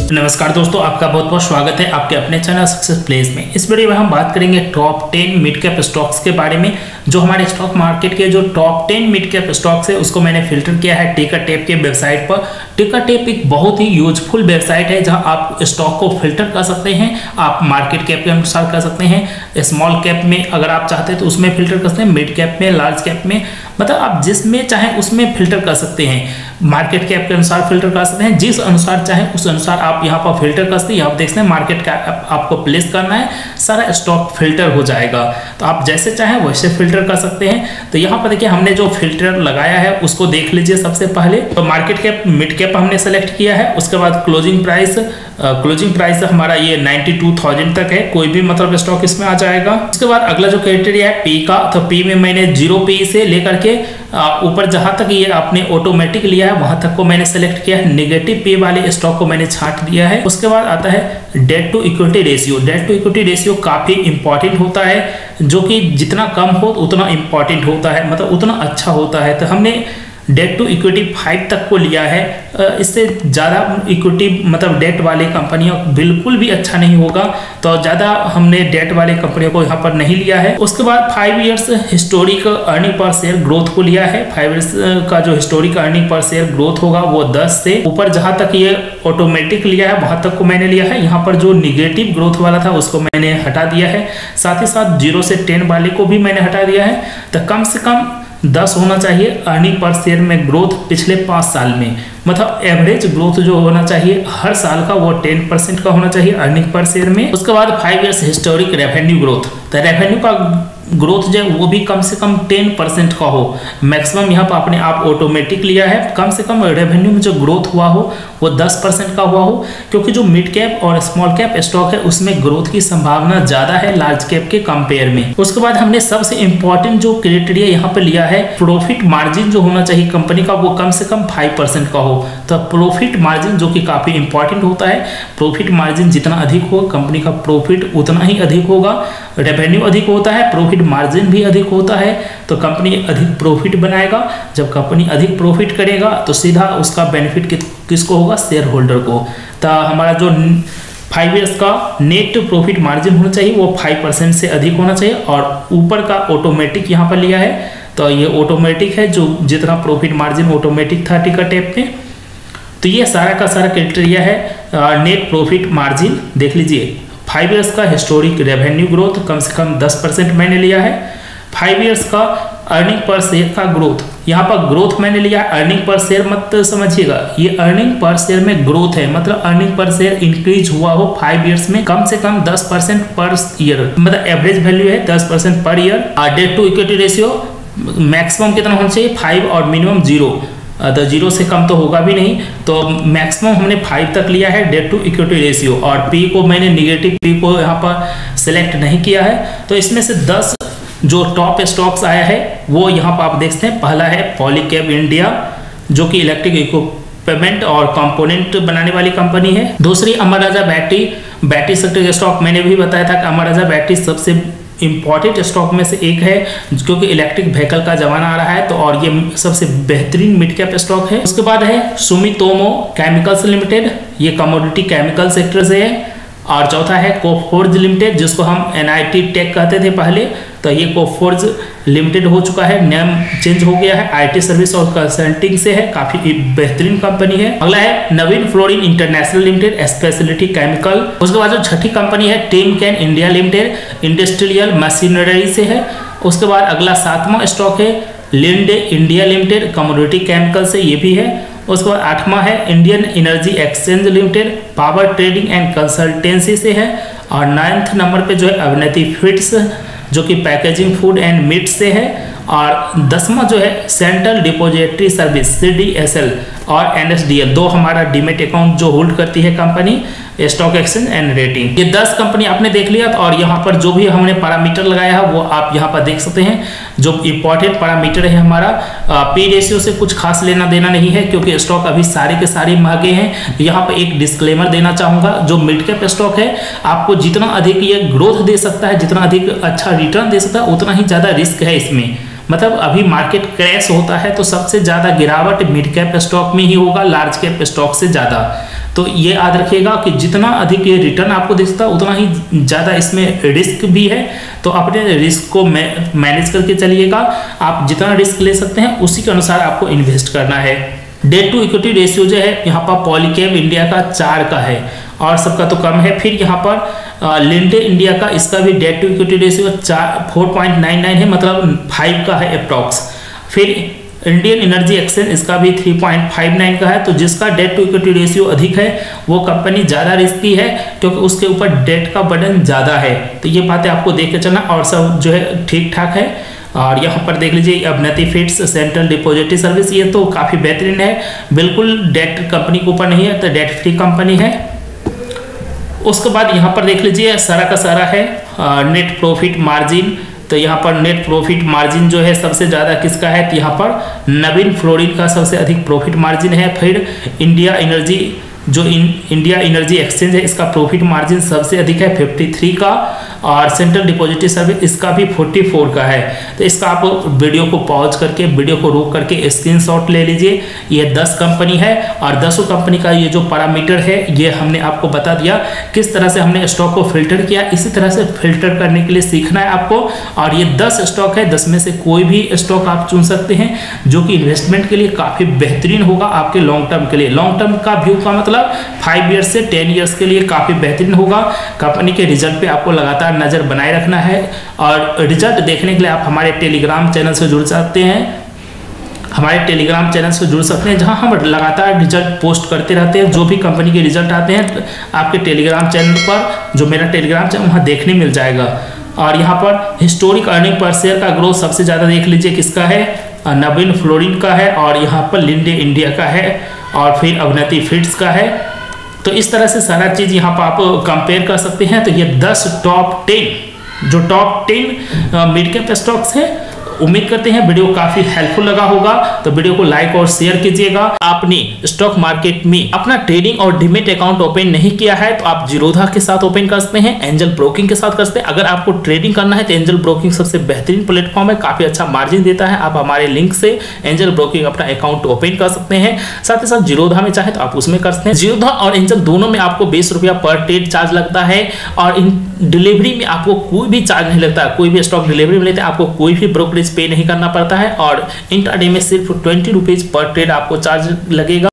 नमस्कार दोस्तों, आपका बहुत बहुत स्वागत है आपके अपने चैनल सक्सेस प्लेस में। इस वीडियो में हम बात करेंगे टॉप 10 मिड कैप स्टॉक्स के बारे में। जो हमारे स्टॉक मार्केट के जो टॉप 10 मिड कैप स्टॉक्स है उसको मैंने फिल्टर किया है टिकरटेप के वेबसाइट पर। टिकरटेप एक बहुत ही यूजफुल वेबसाइट है जहां आप स्टॉक को फिल्टर कर सकते हैं। आप मार्केट कैप के अनुसार कर सकते हैं, स्मॉल कैप में अगर आप चाहते हैं तो उसमें फिल्टर कर सकते हैं, मिड कैप में, लार्ज कैप में, मतलब आप जिसमें चाहें उसमें फिल्टर कर सकते हैं। मार्केट कैप के अनुसार फिल्टर कर सकते हैं, जिस अनुसार चाहें उस अनुसार आप यहाँ पर फिल्टर कर सकते हैं। आप देख सकते हैं मार्केट कैप आपको प्लेस करना है, सारा स्टॉक फिल्टर हो जाएगा। तो आप जैसे चाहें वैसे फिल्टर कर सकते हैं। तो यहाँ पर देखिए हमने जो फिल्टर लगाया है उसको देख लीजिए। सबसे पहले तो मार्केट कैप, मिड कैप हमने सेलेक्ट किया है। उसके बाद क्लोजिंग प्राइस हमारा ये 92,000 तक है, कोई भी मतलब स्टॉक इसमें आ जाएगा। उसके बाद अगला जो क्राइटेरिया है पी का, तो पी में मैंने 0 पी से लेकर के ऊपर जहां तक ये आपने ऑटोमेटिक लिया है वहां तक को मैंने सेलेक्ट किया है। नेगेटिव पी वाले स्टॉक को मैंने छांट दिया है। उसके बाद आता है debt to equity ratio. Debt to equity ratio काफी इंपॉर्टेंट होता है, जो कि जितना कम हो उतना इंपॉर्टेंट होता है, मतलब उतना अच्छा होता है। तो हमने डेट टू इक्विटी 5 तक को लिया है। इससे ज़्यादा इक्विटी मतलब डेट वाली कंपनियों बिल्कुल भी अच्छा नहीं होगा, तो ज़्यादा हमने डेट वाली कंपनियों को यहाँ पर नहीं लिया है। उसके बाद 5 years historic earning per share growth को लिया है। 5 इयर्स का जो historic earning per share growth होगा वो 10 से ऊपर जहाँ तक ये ऑटोमेटिक लिया है वहाँ तक को मैंने लिया है। यहाँ पर जो निगेटिव ग्रोथ वाला था उसको मैंने हटा दिया है। साथ ही साथ 0 से 10 वाले को भी मैंने हटा दिया है। तो कम से कम 10 होना चाहिए अर्निंग पर शेयर में ग्रोथ पिछले 5 साल में, मतलब एवरेज ग्रोथ जो होना चाहिए हर साल का वो 10% का होना चाहिए अर्निंग पर शेयर में। उसके बाद 5 इयर्स हिस्टोरिक रेवेन्यू ग्रोथ, तो रेवेन्यू का ग्रोथ जो है वो भी कम से कम 10% का हो। मैक्सिमम यहाँ पर अपने आप ऑटोमेटिक लिया है, कम से कम रेवेन्यू में जो ग्रोथ हुआ हो वो 10% का हुआ हो, क्योंकि जो मिड कैप और स्मॉल कैप स्टॉक है उसमें ग्रोथ की संभावना ज़्यादा है लार्ज कैप के कंपेयर में। उसके बाद हमने सबसे इंपॉर्टेंट जो क्राइटेरिया यहाँ पर लिया है, प्रॉफिट मार्जिन जो होना चाहिए कंपनी का वो कम से कम 5% का हो। तो प्रॉफिट मार्जिन जो कि काफ़ी इंपॉर्टेंट होता है, प्रॉफिट मार्जिन जितना अधिक हो कंपनी का प्रॉफिट उतना ही अधिक होगा। रेवेन्यू अधिक होता है, प्रॉफिट मार्जिन भी अधिक होता है, तो कंपनी अधिक प्रॉफिट बनाएगा। जब कंपनी अधिक प्रॉफिट करेगा तो सीधा उसका बेनिफिट किसको होगा? शेयर होल्डर को। तो हमारा जो 5 इयर्स का नेट प्रॉफिट मार्जिन होना चाहिए वो 5% से अधिक होना चाहिए। और ऊपर का ऑटोमेटिक यहाँ पर लिया है, तो ये ऑटोमेटिक है, जो जितना प्रॉफिट मार्जिन ऑटोमेटिक था टिकरटेप में। तो ये सारा का सारा क्राइटेरिया है नेट प्रॉफिट मार्जिन। देख लीजिए 5 इयर्स का हिस्टोरिक रेवेन्यू ग्रोथ कम से कम 10% मैंने लिया है। 5 इयर्स का अर्निंग पर शेयर का ग्रोथ, यहाँ पर ग्रोथ मैंने लिया है, अर्निंग पर शेयर मत समझिएगा, ये अर्निंग पर शेयर में ग्रोथ है, मतलब अर्निंग पर शेयर इंक्रीज हुआ हो 5 इयर्स में कम से कम 10% पर ईयर, मतलब एवरेज वैल्यू है 10% per year. Debt to equity ratio maximum कितना होना चाहिए? 5 और मिनिमम 0। तो 0 से कम तो होगा भी नहीं, तो मैक्सिमम हमने 5 तक लिया है डेट टू इक्विटी रेशियो। और पी को मैंने निगेटिव पी को यहाँ पर सिलेक्ट नहीं किया है। तो इसमें से 10 जो टॉप स्टॉक्स आया है वो यहाँ पर आप देखते हैं। पहला है पॉलीकैब इंडिया, जो कि इलेक्ट्रिक इक्विपमेंट और कंपोनेंट बनाने वाली कंपनी है। दूसरी अमर राजा बैटरी सेक्टर के स्टॉक, मैंने भी बताया था कि अमर राजा बैटरी सबसे इंपॉर्टेंट स्टॉक में से एक है, क्योंकि इलेक्ट्रिक व्हीकल का जमाना आ रहा है, तो और ये सबसे बेहतरीन मिड कैप स्टॉक है। उसके बाद है सुमितोमो केमिकल्स लिमिटेड, ये कमोडिटी केमिकल सेक्टर से है। और चौथा है कोफोर्ज लिमिटेड, जिसको हम NIT टेक कहते थे पहले, तो ये कोफोर्ज लिमिटेड हो चुका है, नाम चेंज हो गया है, IT सर्विस और कंसल्टिंग से है, काफी बेहतरीन कंपनी है। अगला है Navin fluorine international limited, speciality chemical. उसके बाद जो छठी कंपनी है Timken India limited, industrial machinery से है। उसके बाद अगला 7वां स्टॉक है Linde India limited, commodity chemical से ये भी है। उसके बाद 8वां है Indian energy exchange limited, power trading and consultancy से है। और 9th नंबर पे जो है अवनति फीड्स, जो कि पैकेजिंग फूड एंड मीट से है। और 10वां जो है सेंट्रल डिपॉजिटरी सर्विस CDSL और NSDL, 2 हमारा डीमेट अकाउंट जो होल्ड करती है company, stock exchange and rating. ये 10 कंपनी आपने देख लिया। और यहाँ पर जो भी हमने पैरामीटर लगाया है वो आप यहाँ पर देख सकते हैं। जो इंपॉर्टेंट पैरामीटर है हमारा पी रेशियो से कुछ खास लेना देना नहीं है, क्योंकि स्टॉक अभी सारे के सारे महंगे हैं। यहाँ पर एक डिस्क्लेमर देना चाहूँगा, जो मिड कैप स्टॉक है आपको जितना अधिक ये ग्रोथ दे सकता है, जितना अधिक अच्छा रिटर्न दे सकता है, उतना ही ज़्यादा रिस्क है इसमें। मतलब अभी मार्केट क्रैश होता है तो सबसे ज़्यादा गिरावट मिड कैप स्टॉक में ही होगा, लार्ज कैप स्टॉक से ज़्यादा। तो ये याद रखिएगा कि जितना अधिक ये रिटर्न आपको दिखता है उतना ही ज़्यादा इसमें रिस्क भी है। तो अपने रिस्क को मैनेज करके चलिएगा। आप जितना रिस्क ले सकते हैं उसी के अनुसार आपको इन्वेस्ट करना है। डेट टू इक्विटी रेशियो जो है यहाँ पर पॉलीकैब इंडिया का 4 का है और सबका तो कम है। फिर यहाँ पर लिंडे इंडिया का, इसका भी डेट टू इक्विटी रेशियो 4.99 है, मतलब 5 का है अप्रॉक्स। फिर इंडियन एनर्जी एक्सचेंज, इसका भी 3.59 का है। तो जिसका डेट टू इक्विटी रेशियो अधिक है वो कंपनी ज़्यादा रिस्की है, क्योंकि उसके ऊपर डेट का बर्डन ज़्यादा है। तो ये बातें आपको देख के चलना, और सब जो है ठीक ठाक है। और यहाँ पर देख लीजिए Avanti feeds central depository service, ये तो काफ़ी बेहतरीन है, बिल्कुल डेट कंपनी के ऊपर नहीं है, तो डेट फ्री कंपनी है। उसके बाद यहाँ पर देख लीजिए सारा का सारा है नेट प्रॉफिट मार्जिन। तो यहाँ पर नेट प्रॉफिट मार्जिन जो है सबसे ज़्यादा किसका है, तो यहाँ पर नवीन फ्लोरिन का सबसे अधिक प्रॉफिट मार्जिन है। फिर इंडिया एनर्जी, जो इंडिया एनर्जी एक्सचेंज है, इसका प्रॉफिट मार्जिन सबसे अधिक है 53 का। और सेंट्रल डिपॉजिटरी सर्विस, इसका भी 44 का है। तो इसका आप वीडियो को पॉज करके, वीडियो को रोक करके स्क्रीनशॉट ले लीजिए। ये 10 कंपनी है और 10 कंपनी का ये जो पैरामीटर है ये हमने आपको बता दिया किस तरह से हमने स्टॉक को फिल्टर किया। इसी तरह से फिल्टर करने के लिए सीखना है आपको। और ये 10 स्टॉक है, 10 में से कोई भी स्टॉक आप चुन सकते हैं जो कि इन्वेस्टमेंट के लिए काफ़ी बेहतरीन होगा आपके लॉन्ग टर्म के लिए। लॉन्ग टर्म का व्यू का मतलब 5 ईयर्स से 10 ईयर्स के लिए काफ़ी बेहतरीन होगा। कंपनी के रिजल्ट पे आपको लगातार नज़र बनाए रखना है। और रिजल्ट देखने के लिए आप हमारे टेलीग्राम चैनल से जुड़ सकते हैं, हमारे टेलीग्राम चैनल से जुड़ सकते हैं, जहां हम लगातार रिजल्ट पोस्ट करते रहते हैं। जो भी कंपनी के रिजल्ट आते हैं आपके टेलीग्राम चैनल पर, जो मेरा टेलीग्राम चैनल, वहाँ देखने मिल जाएगा। और यहाँ पर हिस्टोरिक अर्निंग पर शेयर का ग्रोथ सबसे ज़्यादा देख लीजिए किसका है, नवीन फ्लोरिन का है, और यहाँ पर लिंडे इंडिया का है, और फिर अवनति फीड्स का है। तो इस तरह से सारा चीज़ यहाँ पर आप कंपेयर कर सकते हैं। तो ये 10 टॉप 10 जो टॉप 10 मिड कैप स्टॉक्स है। उम्मीद करते हैं वीडियो काफी हेल्पफुल लगा होगा, तो वीडियो को लाइक और शेयर कीजिएगा। आपने स्टॉक मार्केट में अपना ट्रेडिंग और डीमैट अकाउंट ओपन नहीं किया है तो आप जीरोधा के साथ ओपन कर सकते हैं, एंजल ब्रोकिंग के साथ कर सकते हैं। अगर आपको ट्रेडिंग करना है तो एंजल ब्रोकिंग सबसे बेहतरीन प्लेटफॉर्म है, काफी अच्छा मार्जिन देता है। आप हमारे लिंक से एंजल ब्रोकिंग अपना अकाउंट ओपन कर सकते हैं। साथ ही साथ जीरोधा में चाहे तो आप उसमें कर सकते हैं। जीरोधा और एंजल दोनों में आपको 20 रुपया पर ट्रेड चार्ज लगता है, और इन डिलीवरी में आपको कोई भी चार्ज नहीं लगता। कोई भी स्टॉक डिलीवरी में लेते हैं आपको कोई भी ब्रोकरेज पे नहीं करना पड़ता है, और इंट्राडे में सिर्फ 20 रुपीज पर ट्रेड आपको चार्ज लगेगा।